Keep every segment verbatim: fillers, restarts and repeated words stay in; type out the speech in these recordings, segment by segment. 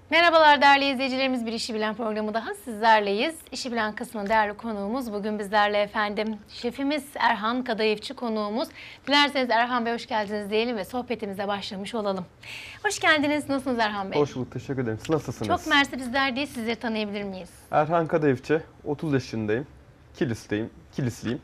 Merhabalar değerli izleyicilerimiz, Bir İşi Bilen programı daha sizlerleyiz. İşi Bilen kısmının değerli konuğumuz bugün bizlerle efendim. Şefimiz Erhan Kadayıfçı konuğumuz. Dilerseniz Erhan Bey hoş geldiniz diyelim ve sohbetimize başlamış olalım. Hoş geldiniz. Nasılsınız Erhan Bey? Hoş bulduk, teşekkür ederim. Siz nasılsınız? Çok mersi, bizler değil. Sizleri tanıyabilir miyiz? Erhan Kadayıfçı, otuz yaşındayım. Kilisteyim, Kilisliyim.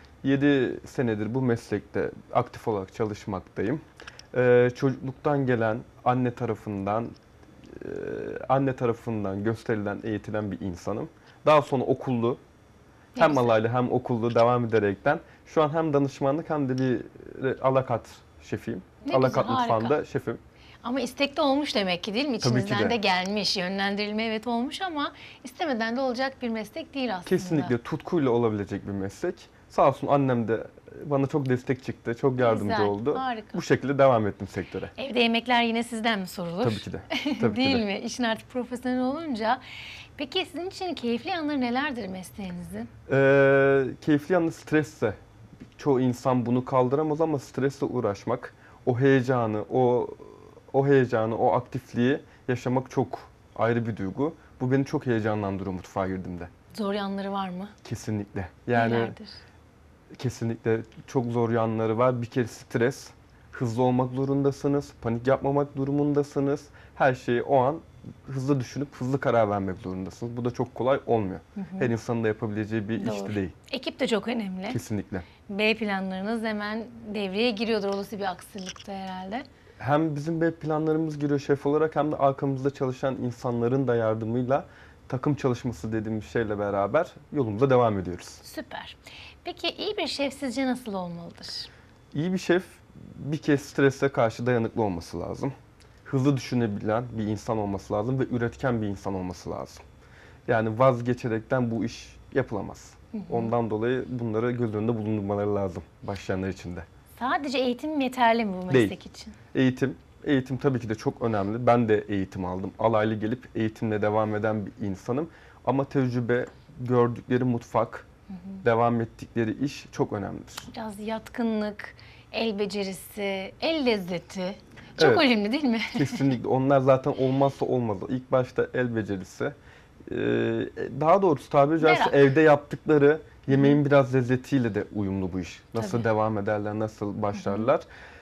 yedi senedir bu meslekte aktif olarak çalışmaktayım. Ee, çocukluktan gelen anne tarafından e, anne tarafından gösterilen, eğitilen bir insanım. Daha sonra okullu, Ne hem güzel. alaylı hem okullu devam ederekten şu an hem danışmanlık hem de bir alakat şefiyim. Ne Alakat güzel, harika. mutfağında şefim. Ama istek de olmuş demek ki, değil mi? Tabii ki İçinizden de. de gelmiş, yönlendirilme evet olmuş ama istemeden de olacak bir meslek değil aslında. Kesinlikle tutkuyla olabilecek bir meslek. Sağ olsun annem de bana çok destek çıktı, çok yardımcı Güzel, oldu. harika. Bu şekilde devam ettim sektöre. Evde yemekler yine sizden mi sorulur? Tabii ki de. Tabii Değil ki de. mi? İşin artık profesyonel olunca. Peki sizin için keyifli yanları nelerdir mesleğinizin? Ee, keyifli yanı stresse. Çoğu insan bunu kaldıramaz ama stresle uğraşmak, o heyecanı, o o heyecanı, o aktifliği yaşamak çok ayrı bir duygu. Bu beni çok heyecanlandırıyor mutfağa girdiğimde. Zor yanları var mı? Kesinlikle. Yani Nelerdir? kesinlikle çok zor yanları var. Bir kere stres, hızlı olmak zorundasınız, panik yapmamak durumundasınız. Her şeyi o an hızlı düşünüp hızlı karar vermek zorundasınız. Bu da çok kolay olmuyor. Her insanın da yapabileceği bir iş Doğru. de değil. Ekip de çok önemli. Kesinlikle. B planlarınız hemen devreye giriyordur olası bir aksilikte herhalde. Hem bizim B planlarımız giriyor şef olarak hem de arkamızda çalışan insanların da yardımıyla takım çalışması dediğimiz şeyle beraber yolumuza devam ediyoruz. Süper. Peki iyi bir şef sizce nasıl olmalıdır? İyi bir şef bir kez strese karşı dayanıklı olması lazım. Hızlı düşünebilen bir insan olması lazım ve üretken bir insan olması lazım. Yani vazgeçerekten bu iş yapılamaz. Hı hı. Ondan dolayı bunları göz önünde bulundurmaları lazım başlayanlar için de. Sadece eğitim yeterli mi bu meslek Değil. için? Eğitim, eğitim tabii ki de çok önemli. Ben de eğitim aldım. Alaylı gelip eğitimle devam eden bir insanım. Ama tecrübe, gördükleri mutfak, hı hı. devam ettikleri iş çok önemlidir. Biraz yatkınlık, el becerisi, el lezzeti çok Evet, önemli değil mi? kesinlikle. Onlar zaten olmazsa olmaz. İlk başta el becerisi. Ee, daha doğrusu tabiri caizse Merak. evde yaptıkları yemeğin biraz lezzetiyle de uyumlu bu iş. Nasıl Tabii. devam ederler, nasıl başlarlar.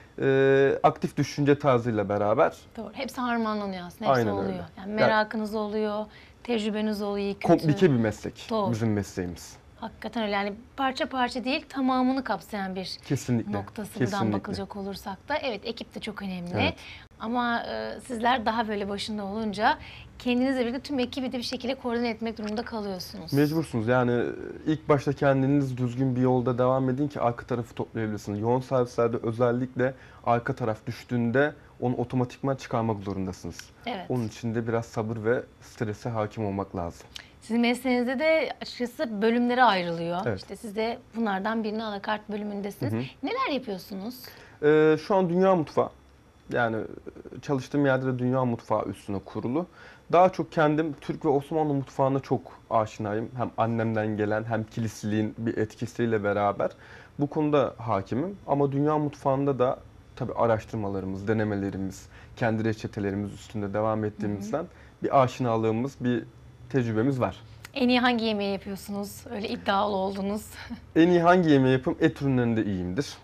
Ee, aktif düşünce tarzıyla beraber. Doğru. Hepsi harmanlanıyor aslında. Hepsi Aynen oluyor. öyle. Yani merakınız oluyor, tecrübeniz oluyor, iyi kötü. Komplike bir meslek Doğru. bizim mesleğimiz. Hakikaten öyle, yani parça parça değil tamamını kapsayan bir Kesinlikle. noktası Kesinlikle. buradan bakılacak olursak da. Evet, ekip de çok önemli. Evet. Ama e, sizler daha böyle başında olunca kendinizle birlikte tüm ekibi de bir şekilde koordine etmek durumunda kalıyorsunuz. Mecbursunuz. Yani ilk başta kendiniz düzgün bir yolda devam edin ki arka tarafı toplayabilirsiniz. Yoğun servislerde özellikle arka taraf düştüğünde onu otomatikman çıkarmak zorundasınız. Evet. Onun için de biraz sabır ve strese hakim olmak lazım. Sizin mesleğinizde de açıkçası bölümlere ayrılıyor. Evet. İşte siz de bunlardan birinin alakart bölümündesiniz. Hı hı. Neler yapıyorsunuz? Ee, şu an dünya mutfağı. Yani çalıştığım yerde de dünya mutfağı üstüne kurulu. Daha çok kendim Türk ve Osmanlı mutfağına çok aşinayım. Hem annemden gelen hem kilisliliğin bir etkisiyle beraber bu konuda hakimim. Ama dünya mutfağında da tabii araştırmalarımız, denemelerimiz, kendi reçetelerimiz üstünde devam ettiğimizden hı hı. bir aşinalığımız, bir tecrübemiz var. En iyi hangi yemeği yapıyorsunuz? Öyle iddialı oldunuz. En iyi hangi yemeği yapım? Et ürünlerinde iyiyimdir.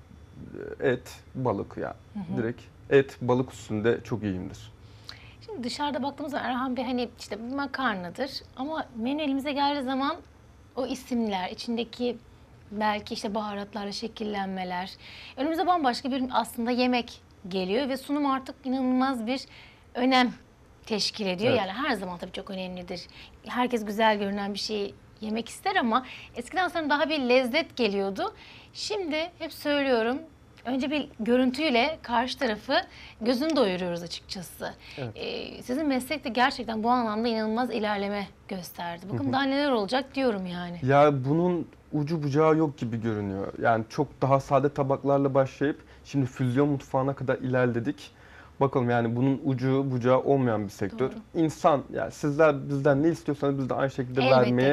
Et, balık ya. Yani. Direkt et, balık üstünde çok iyiyimdir. Şimdi dışarıda baktığımız zaman Erhan Bey hani işte makarnadır ama menü elimize geldiği zaman o isimler, içindeki belki işte baharatlarla şekillenmeler, önümüze bambaşka bir aslında yemek geliyor ve sunum artık inanılmaz bir önem teşkil ediyor. Evet. Yani her zaman tabii çok önemlidir. Herkes güzel görünen bir şeyi yemek ister ama eskiden sanırım daha bir lezzet geliyordu. Şimdi hep söylüyorum, önce bir görüntüyle karşı tarafı gözünü doyuruyoruz açıkçası. Evet. Ee, sizin meslekte gerçekten bu anlamda inanılmaz ilerleme gösterdi. Bakın Hı hı. daha neler olacak diyorum yani. Ya bunun ucu bucağı yok gibi görünüyor. Yani çok daha sade tabaklarla başlayıp şimdi füzyon mutfağına kadar ilerledik. Bakalım yani bunun ucu bucağı olmayan bir sektör. Doğru. İnsan yani sizler bizden ne istiyorsanız biz de aynı şekilde Elbette vermeye ki.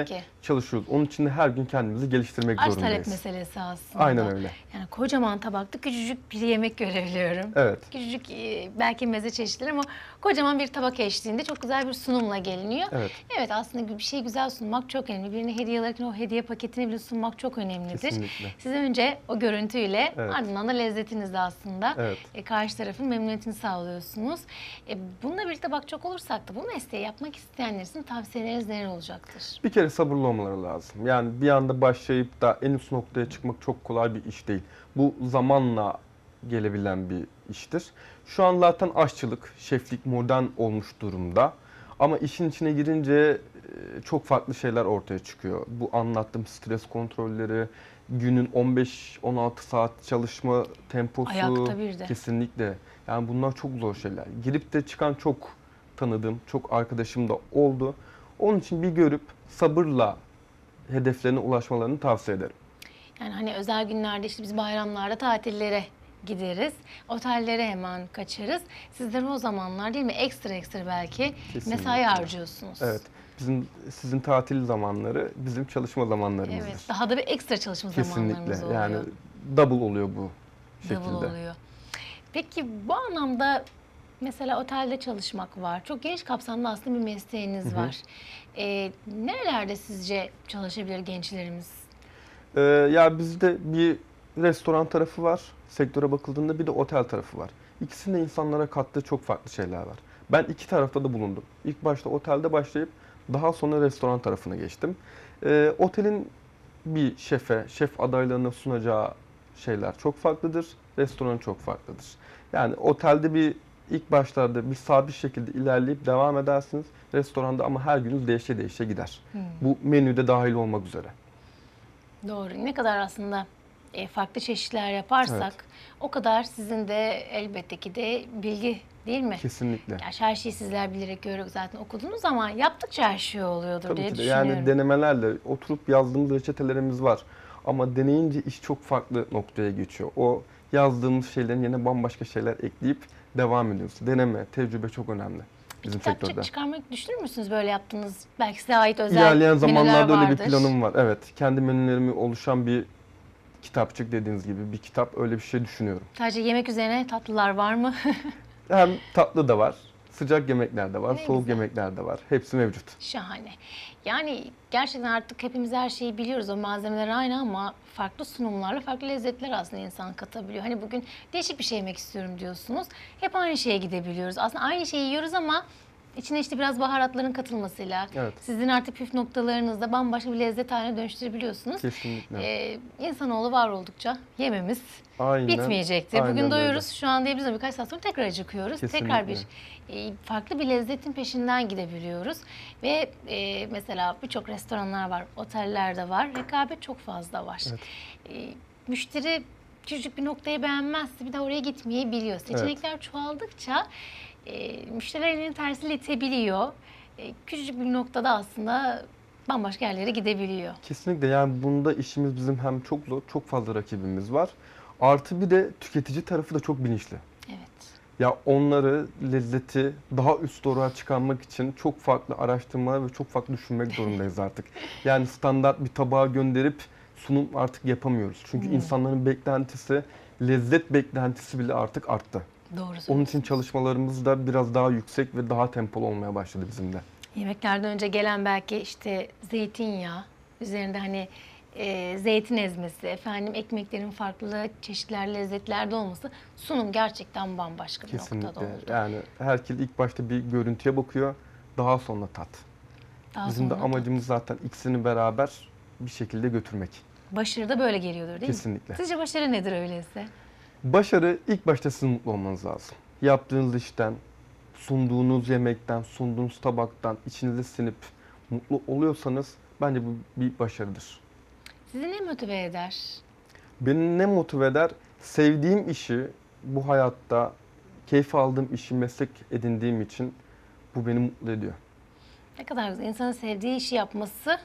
çalışıyoruz. Onun için de her gün kendimizi geliştirmek Arz zorundayız. talep meselesi aslında. Aynen öyle. Yani kocaman tabakta küçücük bir yemek görebiliyorum. Evet. Küçücük e, belki meze çeşitleri ama kocaman bir tabak eşliğinde çok güzel bir sunumla geliniyor. Evet. Evet, aslında bir şeyi güzel sunmak çok önemli. Birine hediye alırken o hediye paketini bile sunmak çok önemlidir. Kesinlikle. Siz önce o görüntüyle, Evet. ardından da lezzetinizle aslında Evet. e, karşı tarafın memnuniyetini sağlıyorsunuz. E, bununla birlikte bakacak olursak da bu mesleği yapmak isteyenler için tavsiyeleriniz neler olacaktır? Bir kere sabırlı olmaları lazım. Yani bir anda başlayıp da en üst noktaya çıkmak çok kolay bir iş değil. Bu zamanla gelebilen bir iştir. Şu an zaten aşçılık, şeflik modern olmuş durumda. Ama işin içine girince e, çok farklı şeyler ortaya çıkıyor. Bu anlattığım stres kontrolleri, günün on beş on altı saat çalışma temposu, Ayakta bir de. kesinlikle. Yani bunlar çok zor şeyler. Girip de çıkan çok tanıdığım, çok arkadaşım da oldu. Onun için bir görüp sabırla hedeflerine ulaşmalarını tavsiye ederim. Yani hani özel günlerde işte biz bayramlarda tatillere gideriz. Otellere hemen kaçarız. Sizler o zamanlar değil mi ekstra ekstra belki Kesinlikle. mesai harcıyorsunuz. Evet. Bizim sizin tatil zamanları bizim çalışma zamanlarımızdır. Evet. Daha da bir ekstra çalışma zamanlarımız Kesinlikle. oluyor. Yani double oluyor bu şekilde. Double oluyor. Peki bu anlamda mesela otelde çalışmak var. Çok geniş kapsamlı aslında bir mesleğiniz Hı hı. var. Ee, nerelerde sizce çalışabilir gençlerimiz? Ee, ya bizde bir restoran tarafı var. Sektöre bakıldığında bir de otel tarafı var. İkisinde insanlara kattığı çok farklı şeyler var. Ben iki tarafta da bulundum. İlk başta otelde başlayıp daha sonra restoran tarafına geçtim. Ee, otelin bir şefe, şef adaylarına sunacağı şeyler çok farklıdır. Restoran çok farklıdır. Yani otelde bir ilk başlarda bir sabit şekilde ilerleyip devam edersiniz. Restoranda ama her gününüz değişe değişe gider. Hmm. Bu menüde dahil olmak üzere. Doğru. Ne kadar aslında e, farklı çeşitler yaparsak Evet. o kadar sizin de elbette ki de bilgi değil mi? Kesinlikle. Gerçi her şeyi sizler bilerek görerek zaten okudunuz ama yaptıkça her şey oluyordur Tabii diye ki de. düşünüyorum. Yani denemelerle oturup yazdığımız reçetelerimiz var. Ama deneyince iş çok farklı noktaya geçiyor. O yazdığımız şeylerin yerine bambaşka şeyler ekleyip devam ediyoruz. Deneme, tecrübe çok önemli Bir bizim kitapçık sektörde. çıkarmak düşünür müsünüz böyle yaptığınız? Belki size ait özel İlerleyen menüler zamanlarda öyle bir vardır. planım var. Evet, kendi menülerimi oluşan bir kitapçık dediğiniz gibi bir kitap, öyle bir şey düşünüyorum. Sadece yemek üzerine tatlılar var mı? Hem tatlı da var, sıcak yemekler de var, Ne soğuk güzel. yemekler de var. Hepsi mevcut. Şahane. Yani gerçekten artık hepimiz her şeyi biliyoruz. O malzemeler aynı ama farklı sunumlarla farklı lezzetler aslında insan katabiliyor. Hani bugün değişik bir şey yemek istiyorum diyorsunuz. Hep aynı şeye gidebiliyoruz. Aslında aynı şeyi yiyoruz ama içine işte biraz baharatların katılmasıyla Evet. sizin artık püf noktalarınızda bambaşka bir lezzet haline dönüştürebiliyorsunuz. Kesinlikle. Ee, insanoğlu var oldukça yememiz Aynen. bitmeyecektir. Bugün aynen doyuyoruz. öyle. Şu an diyebiliriz ama birkaç saat sonra tekrar acıkıyoruz. Tekrar bir Kesinlikle. e, farklı bir lezzetin peşinden gidebiliyoruz. Ve e, mesela birçok restoranlar var, oteller de var. Rekabet çok fazla var. Evet. E, müşteri küçük bir noktayı beğenmezse bir de oraya gitmeyi biliyor. Seçenekler çoğaldıkça e, müşteriler elini tersiyle itebiliyor. E, küçücük bir noktada aslında bambaşka yerlere gidebiliyor. Kesinlikle, yani bunda işimiz bizim hem çok zor, çok fazla rakibimiz var. Artı bir de tüketici tarafı da çok bilinçli. Evet. Ya onları, lezzeti daha üst doğruya çıkarmak için çok farklı araştırmalar ve çok farklı düşünmek zorundayız artık. Yani standart bir tabağa gönderip sunum artık yapamıyoruz. Çünkü Hmm. insanların beklentisi, lezzet beklentisi bile artık arttı. Doğru Onun için söylüyorsunuz. çalışmalarımız da biraz daha yüksek ve daha tempolu olmaya başladı bizim de. Yemeklerden önce gelen belki işte zeytinyağı, üzerinde hani e, zeytin ezmesi, efendim ekmeklerin farklı çeşitler, lezzetlerde olması sunum gerçekten bambaşka bir noktada Kesinlikle. oldu. Yani herkes ilk başta bir görüntüye bakıyor, daha sonra tat. Daha Bizim de sonra da amacımız zaten ikisini beraber bir şekilde götürmek. başarı da böyle geliyordur değil mi? Kesinlikle. Sizce başarı nedir öyleyse? Başarı ilk başta sizin mutlu olmanız lazım. Yaptığınız işten, sunduğunuz yemekten, sunduğunuz tabaktan içinize sinip mutlu oluyorsanız bence bu bir başarıdır. Sizi ne motive eder? Beni ne motive eder? Sevdiğim işi bu hayatta, keyif aldığım işi meslek edindiğim için bu beni mutlu ediyor. Ne kadar güzel. İnsanın sevdiği işi yapması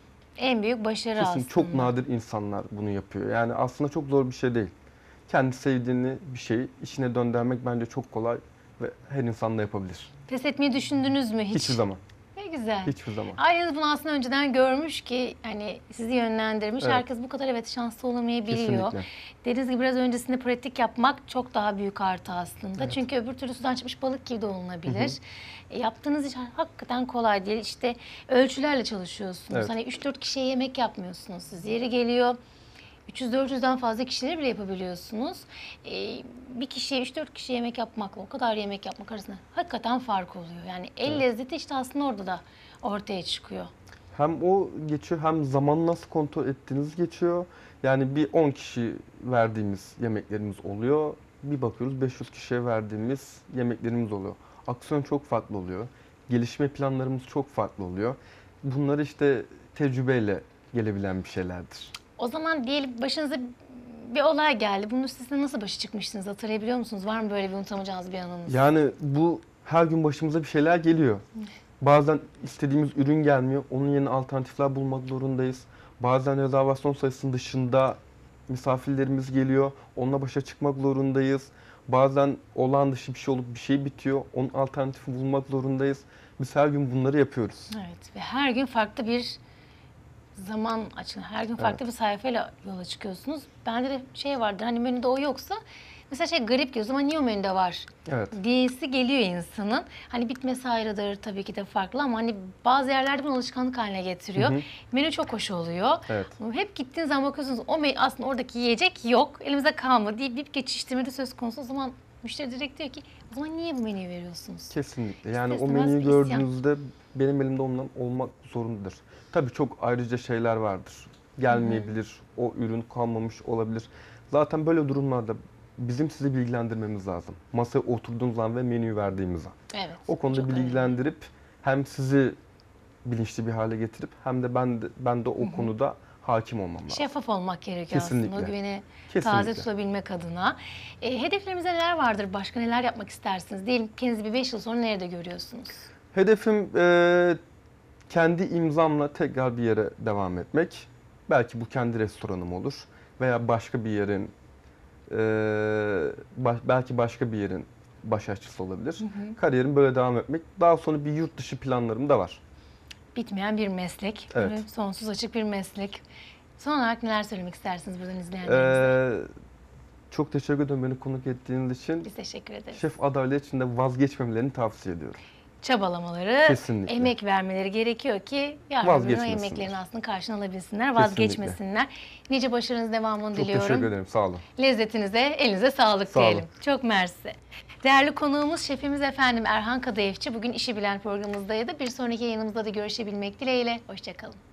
en büyük başarı Kesin aslında. çok nadir insanlar bunu yapıyor. Yani aslında çok zor bir şey değil. Kendi sevdiğini bir şeyi işine döndürmek bence çok kolay ve her insan da yapabilir. Pes etmeyi düşündünüz mü hiç? Hiçbir zaman. Ne güzel. Hiçbir zaman. Aileniz bunu aslında önceden görmüş ki hani sizi yönlendirmiş. Evet. Herkes bu kadar evet şanslı olamayabiliyor. Kesinlikle. Dediğiniz gibi biraz öncesinde pratik yapmak çok daha büyük artı aslında. Evet. Çünkü öbür türlü sudan çıkmış balık gibi de olunabilir. Hı E, yaptığınız iş hakikaten kolay değil. İşte ölçülerle çalışıyorsunuz. Evet. Hani üç dört kişiye yemek yapmıyorsunuz. Siz yeri geliyor üç yüz dört yüzden fazla kişileri bile yapabiliyorsunuz. Ee, bir kişiye üç dört kişi yemek yapmakla o kadar yemek yapmak arasında hakikaten fark oluyor. Yani el Evet. lezzeti işte aslında orada da ortaya çıkıyor. Hem o geçiyor hem zamanı nasıl kontrol ettiğiniz geçiyor. Yani bir on kişi verdiğimiz yemeklerimiz oluyor. Bir bakıyoruz beş yüz kişiye verdiğimiz yemeklerimiz oluyor. Aksiyon çok farklı oluyor. Gelişme planlarımız çok farklı oluyor. Bunlar işte tecrübeyle gelebilen bir şeylerdir. O zaman diyelim başınıza bir olay geldi. Bunun üstesinden nasıl başa çıkmıştınız? Hatırlayabiliyor musunuz? Var mı böyle bir unutamayacağınız bir anınız? Yani bu her gün başımıza bir şeyler geliyor. Bazen istediğimiz ürün gelmiyor. Onun yerine alternatifler bulmak zorundayız. Bazen rezervasyon sayısının dışında misafirlerimiz geliyor. Onunla başa çıkmak zorundayız. Bazen olağan dışı bir şey olup bir şey bitiyor. Onun alternatifi bulmak zorundayız. Biz her gün bunları yapıyoruz. Evet ve her gün farklı bir zaman açın. Her gün farklı bir sayfayla yola çıkıyorsunuz. Bende de şey vardır hani menüde o yoksa mesela şey garip ki o zaman niye o menüde var Evet. diyesi geliyor insanın. Hani bitmesi ayrıdır tabii ki de farklı ama hani bazı yerlerde bunu alışkanlık haline getiriyor. Hı hı. Menü çok hoş oluyor. Evet. Hep gittiğiniz zaman bakıyorsunuz o menü aslında oradaki yiyecek yok. Elimizde kalmadı deyip bir geçiştirme de söz konusu. O zaman müşteri direkt diyor ki o zaman niye bu menüyü veriyorsunuz? Kesinlikle. Yani İster o istemez menüyü bir isyan. gördüğünüzde benim elimde ondan olmak zorundadır. Tabii çok ayrıca şeyler vardır. Gelmeyebilir, o ürün kalmamış olabilir. Zaten böyle durumlarda bizim sizi bilgilendirmemiz lazım. Masaya oturduğunuz an ve menüyü verdiğimiz an. Evet. O konuda çok önemli. bilgilendirip hem sizi bilinçli bir hale getirip hem de ben de, ben de o konuda hakim olmam lazım. Şeffaf olmak gerekiyor Kesinlikle. aslında o güveni Kesinlikle. taze tutabilmek adına. E, hedeflerimizde neler vardır? Başka neler yapmak istersiniz? Diyelim kendinizi bir beş yıl sonra nerede görüyorsunuz? Hedefim e, kendi imzamla tekrar bir yere devam etmek. Belki bu kendi restoranım olur veya başka bir yerin e, baş- belki başka bir yerin baş aşçısı olabilir. Kariyerim böyle devam etmek. Daha sonra bir yurt dışı planlarım da var. Bitmeyen bir meslek, Evet. böyle sonsuz açık bir meslek. Son olarak neler söylemek istersiniz buradan izleyenlerimize? E, çok teşekkür ederim beni konuk ettiğiniz için. Biz teşekkür ederiz. Şef adaylığı için de vazgeçmemelerini tavsiye ediyorum. Çabalamaları, Kesinlikle. emek vermeleri gerekiyor ki yarın öbür gün o Vazgeçmesinler. emeklerin aslında karşılığını alabilsinler, Kesinlikle. vazgeçmesinler. Nice başarınız devamını Çok diliyorum. teşekkür ederim. Sağ olun. Lezzetinize, elinize sağlık Sağ olun. diyelim. Çok mersi. Değerli konuğumuz şefimiz efendim Erhan Kadayıfçı bugün İşi Bilen programımızdaydı. Bir sonraki yayınımızda da görüşebilmek dileğiyle. Hoşçakalın.